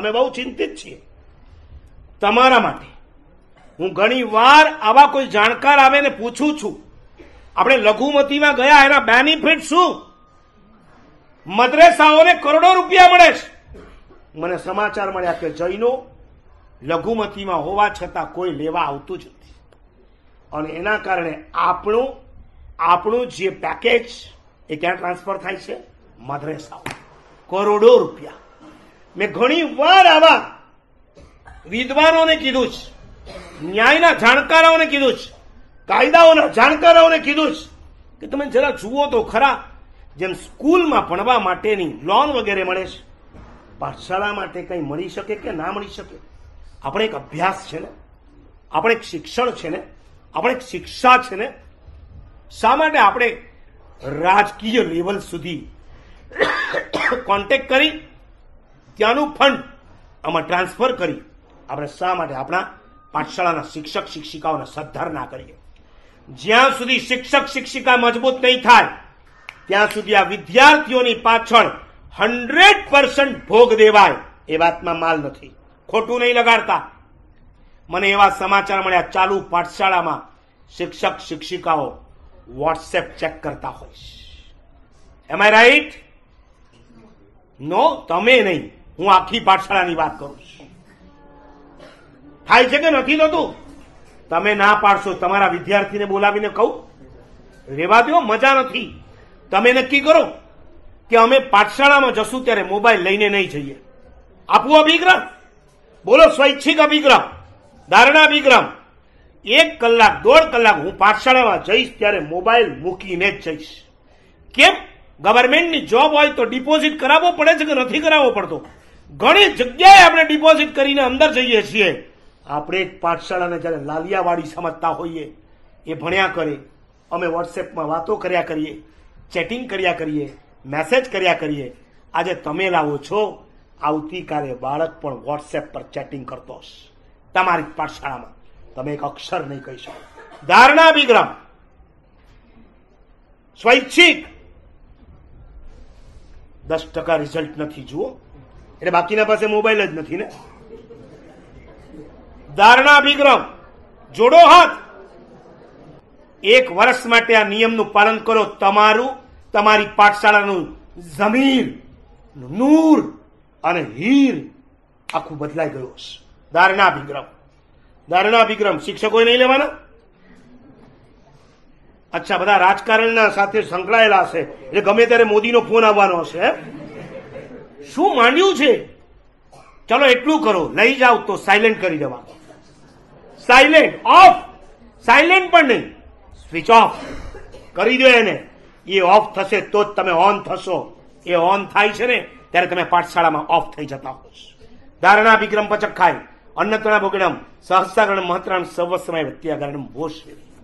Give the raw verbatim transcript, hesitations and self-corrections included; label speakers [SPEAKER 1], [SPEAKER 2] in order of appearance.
[SPEAKER 1] અમે બહુ ચિંતિત છીએ તમારા માટે. હું ઘણી વાર આવા કોઈ જાણકાર આવે ને પૂછું છું, આપણે લઘુમતીમાં ગયા, એના બેનિફિટ શું? મદ્રેસાઓને કરોડો રૂપિયા મળે છે. મને સમાચાર મળ્યા કે જૈનો લઘુમતીમાં હોવા છતાં કોઈ લેવા આવતું જ નથી, અને એના કારણે આપણું આપણું જે પેકેજ એ ક્યાં ટ્રાન્સફર થાય છે? મદ્રેસાઓ. કરોડો રૂપિયા. મેં ઘણી વાર આવા વિદ્વાનોને કીધું છે, ન્યાયના જાણકારોને કીધું છે, કાયદાઓના જાણકારોને કીધું છે કે તમે જરા જુઓ તો ખરા, જેમ સ્કૂલમાં ભણવા માટેની લોન વગેરે મળે છે, પાઠશાળા માટે કંઈ મળી શકે કે ના મળી શકે? આપણે એક અભ્યાસ છે ને, આપણે એક શિક્ષણ છે ને, આપણે એક શિક્ષા છે ને, શા માટે આપણે રાજકીય લેવલ સુધી કોન્ટેક્ટ કરી ત્યાંનું ફંડ આમાં ટ્રાન્સફર કરી આપણે શા માટે આપણા પાઠશાળાના શિક્ષક શિક્ષિકાઓને સદ્ધાર ના કરીએ? જ્યાં સુધી શિક્ષક શિક્ષિકા મજબૂત નહીં થાય ત્યાં સુધી આ વિદ્યાર્થીઓની પાછળ હંડ્રેડ પર્સન્ટ ભોગ દેવાય એ વાતમાં માલ નથી. ખોટું નહીં લગાડતા. મને એવા સમાચાર મળ્યા, ચાલુ પાઠશાળામાં શિક્ષક શિક્ષિકાઓ વોટ્સએપ ચેક કરતા હોય. એમ આઈ રાઈટ? નો, તમે નહીં, હું આખી પાઠશાળાની વાત કરું છું. થાય છે કે નથી થતું? તમે ના પાડશો, તમારા વિદ્યાર્થીને બોલાવીને કહું રેવા દો, મજા નથી. તમે નક્કી કરો કે અમે પાઠશાળામાં જશું ત્યારે મોબાઈલ લઈને નહીં જઈએ. આપવું અભિગ્રહ? બોલો, સ્વૈચ્છિક અભિગ્રહ, ધારણા અભિગ્રહ. એક કલાક દોઢ કલાક હું પાઠશાળામાં જઈશ ત્યારે મોબાઈલ મૂકીને જ જઈશ. કેમ? ગવર્મેન્ટની જોબ હોય તો ડિપોઝિટ કરાવવો પડે છે કે નથી કરાવવો પડતો? ઘણી જગ્યાએ આપણે ડિપોઝિટ કરીને અંદર જઈએ છીએ. આપણે એક પાઠશાળાને જયારે લાલિયાવાડી સમજતા હોઈએ, એ ભણ્યા કરે, અમે વોટ્સએપમાં વાતો કર્યા કરીએ, ચેટિંગ કર્યા કરીએ, મેસેજ કર્યા કરીએ. આજે તમે લાવો છો, આવતીકાલે બાળક પણ વોટ્સએપ પર ચેટિંગ કરતો હશે તમારી પાઠશાળામાં. તમે એક અક્ષર નહીં કહી શકો. ધારણા અભિગ્રહ, સ્વૈચ્છિક. દસ ટકા રિઝલ્ટ નથી જુઓ એટલે બાકીના પાસે મોબાઈલ જ નથી ને. ધારણા અભિગ્રહ, જોડો હાથ. એક વર્ષ માટે આ નિયમનું પાલન કરો, તમારું તમારી પાઠશાળાનું જમીર, નૂર અને હીર આખું બદલાઈ ગયું હશે. ધારણા અભિગ્રહ. ધારણા અભિગ્રહ શિક્ષકોએ નહીં લેવાના? અચ્છા, બધા રાજકારણના સાથે સંકળાયેલા હશે એટલે ગમે ત્યારે મોદીનો ફોન આવવાનો હશે. શું માંડ્યું છે? ચલો એટલું કરો, લઈ જાઓ તો સાયલેન્ટ કરી દેવા. સાયલેન્ટ ઓફ, સાયલેન્ટ પણ નહીં, સ્વિચ ઓફ કરી દો એને. એ ઓફ થશે તો જ તમે ઓન થશો. એ ઓન થાય છે ને ત્યારે તમે પાઠશાળામાં ઓફ થઈ જતા હો. ધારણા વિક્રમ પચખાય અન્નતણા બોગડમ સહસ્ત્રાગણ મહત્રાણ સર્વસ્મય વત્યાગરણ ભોષ.